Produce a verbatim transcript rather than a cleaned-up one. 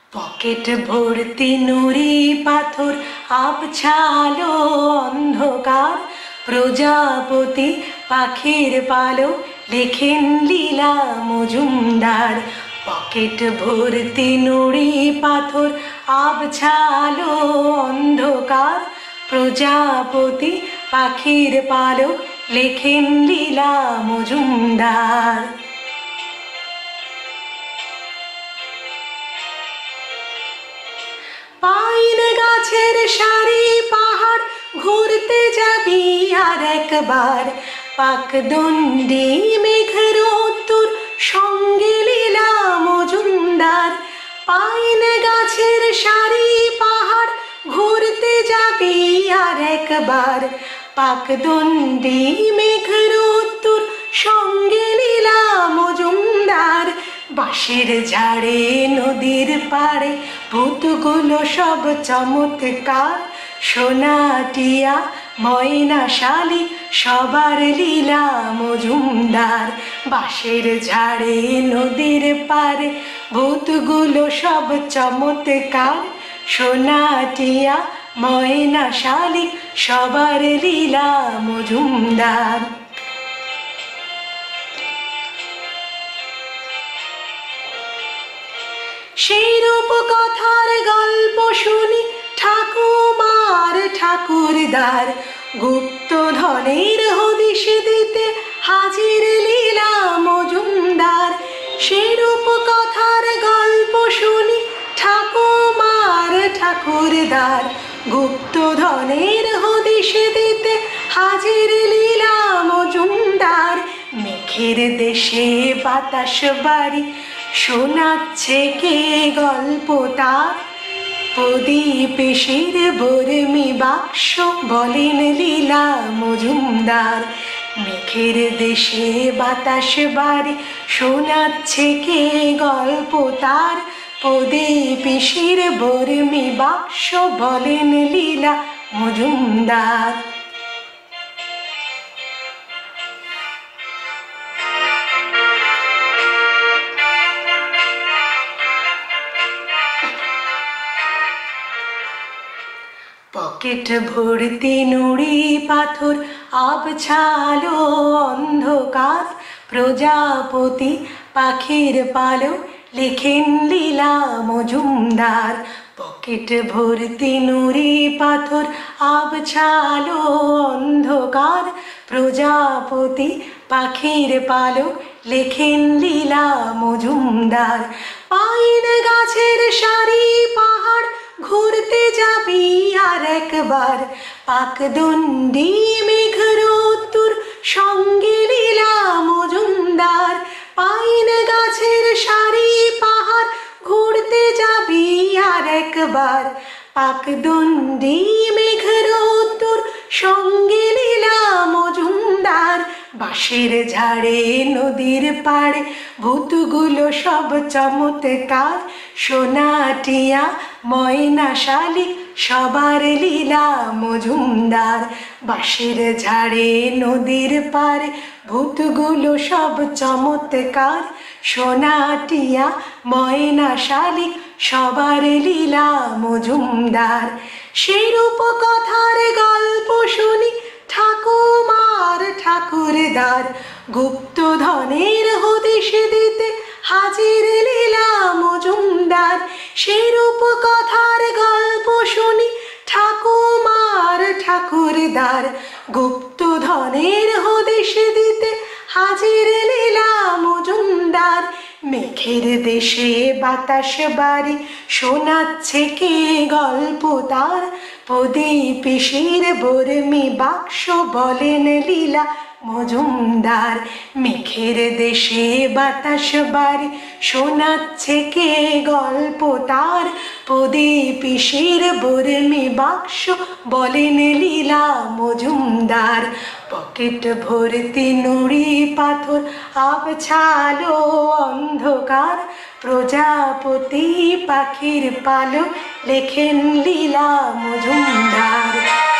Pocket ভর্তি নুড়ি পাথর আবছালো অন্ধকার, প্রজাপতি পাখির পালক লেখেন লীলা মজুমদার। পকেট ভর্তি নুড়ি পাথর আবছালো অন্ধকার, প্রজাপতি পাখির পালক লেখেন লীলা মজুমদার। পাইন গাছের সারি পাহাড় ঘুরতে যাবি আর একবার, পাকদণ্ডী মেঘের উত্তর সঙ্গে লীলা মজুমদার। পাইন গাছের সারি পাহাড় ঘুরতে যাবি আর একবার, পাকদণ্ডী মেঘের উত্তর সঙ্গে লীলা মজুমদার। বাঁশের ঝাড়ে নদীর পাড়ে ভূতগুলো সব চমৎকার, সোনাটিয়া ময়না শালি সবার লীলা মজুমদার। বাঁশের ঝাড়ে নদীর পাড়ে ভূতগুলো সব চমৎকার, সোনাটিয়া ময়না শালি সবার লীলা মজুমদার। সেই রূপকথার গল্প শুনি ঠাকুমার ঠাকুরদার, গুপ্তধনের হদিশ দিতে হাজির লীলা মজুমদার। সেই রূপকথার গল্প শুনি ঠাকুমার ঠাকুরদার, গুপ্তধনের হদিশ দিতে হাজির লীলা মজুমদার। মেঘের দেশে বাতাস বাড়ি শোনাচ্ছে কে গল্প তার, প্রদীপেশের বর্মি বাক্স বলেন লীলা মজুমদার। মেঘের দেশে বাতাস বাড়ি শোনাচ্ছে কে গল্প তার, প্রদীপেশের বর্মি বাক্স বলেন লীলা মজুমদার। পকেট ভর্তি নুড়ি পাথর আবছালো অন্ধকার, প্রজাপতি পাখির পালক লেখেন লীলা মজুমদার। পকেট ভর্তি নুড়ি পাথর আবছালো অন্ধকার, প্রজাপতি পাখির পালক লেখেন লীলা মজুমদার। পাইন গাছের সারি পাহাড় ঘুরতে যাবি আর একবার, পাকদণ্ডী মেঘের উত্তর সঙ্গে লীলা মজুমদার। পাইন গাছের সারি পাহাড় ঘুরতে যাবি আর একবার, পাকদণ্ডী মেঘের উত্তর সঙ্গে লীলা মজুমদার। বাঁশের ঝাড়ে নদীর পাড়ে ভূতগুলো সব চমৎকার, সোনাটিয়া ময়না শালি সবার লীলা মজুমদার। বাঁশের ঝাড়ে নদীর পাড়ে ভূতগুলো সব চমৎকার, সোনাটিয়া ময়না শালি সবার লীলা মজুমদার। সেই রূপকথার গল্প শুনি ঠাকুমার ঠাকুরদার, গুপ্তধনের হদিশ দিতে হাজির লীলা মজুমদার। সেই রূপকথার গল্প শুনি ঠাকুমার ঠাকুরদার, গুপ্তধনের হদিশ দিতে হাজির লীলা মজুমদার। মেঘের দেশে বাতাস বাড়ি শোনাচ্ছে কে গল্প তার, প্রদীপেশের বর্মি বাক্স বলেন লীলা মজুমদার। মেঘের দেশে বাতাস বাড়ি শোনাচ্ছে কে গল্প তার, প্রদীপেশের বর্মি বাক্স বলেন লীলা মজুমদার। পকেট ভর্তি নুড়ি পাথর আবছালো অন্ধকার, প্রজাপতি পাখির পালক লেখেন লীলা মজুমদার।